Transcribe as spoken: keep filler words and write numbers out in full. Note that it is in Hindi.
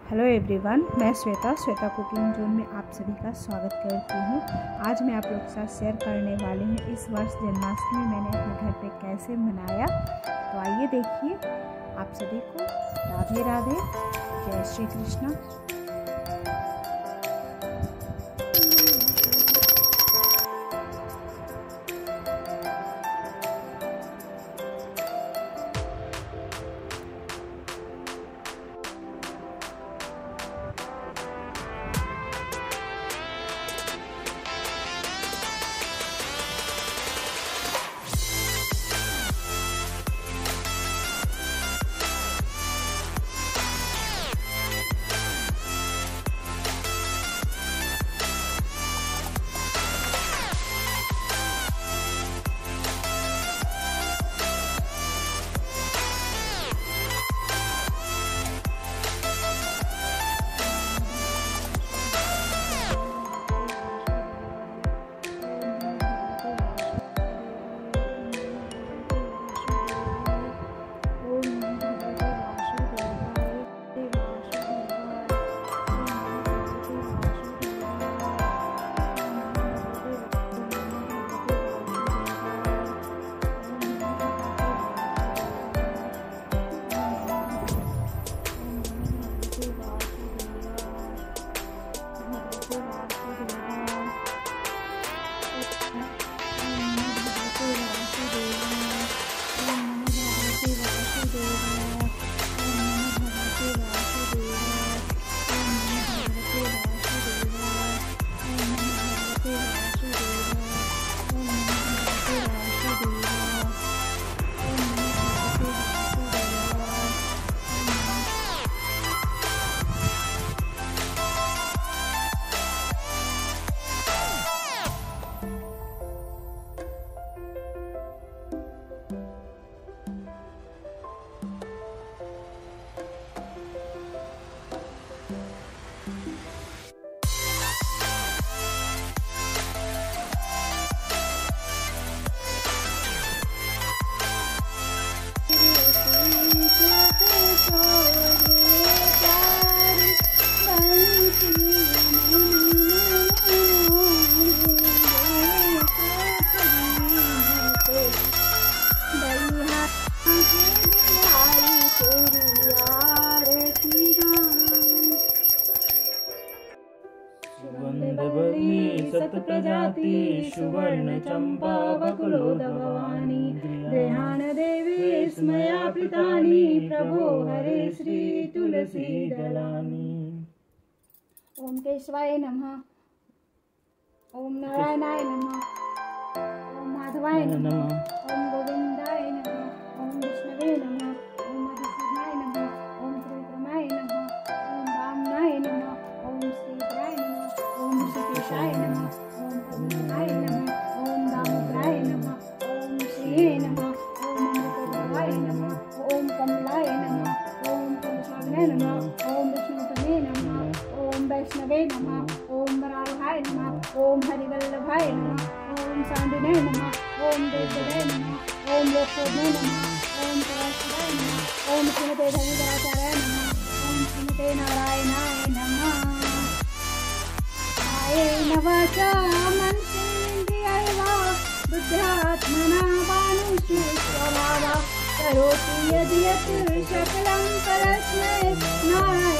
हेलो एवरीवन, मैं श्वेता श्वेता कुकिंग जोन में आप सभी का स्वागत करती हूँ। आज मैं आप लोग के साथ शेयर करने वाली हूँ इस वर्ष जन्माष्टमी मैंने अपने घर पे कैसे मनाया। तो आइए देखिए। आप सभी को राधे राधे, जय श्री कृष्ण। सत प्रजाति सुवर्ण चंपा वकुलोद्भवानी गृहाण देवी स्मया प्रीतानि प्रभो हरे श्री तुलसी दलानी। ओम केशवाय नमः, ओम नारायणाय नमः, ओम माधवाय नमः, ओम गोविंदाय नमः, ओम विष्णवे नमः, ओम मधुसूदनाय नमः, ओम त्रिविक्रमाय नमः, ओम वामनाय नमः, ओम श्रीधराय नमः, ओम ऋषिकेशाय नमः, ओम पद्मनाय नमः, ओम दामोदराय नमः, ओम श्रीये नमः, ओम अमृतद्रवाय नमः, ओम कमलाय नमः, ओम कमलाय नमः, ओम विष्णुपदे नमः, ओम वैष्णवे नमः, ओम वराहाय नमः, ओम हरिवल्लभाय नमः, ओम सांडिने नमः, ओम देवदेवाय नमः, ओम लोकशोभने नमः, ओम पराशराय नमः, ओम श्रीमते धर्मधराचार्याय नमः, ओम श्रीमते नारायणाय नमः। नवाचा मनसेन्द्रियाय वा बुद्ध्यात्मना वानुषु स्वभावा करोति यदि यत् सकलं परस्मै नारायणाय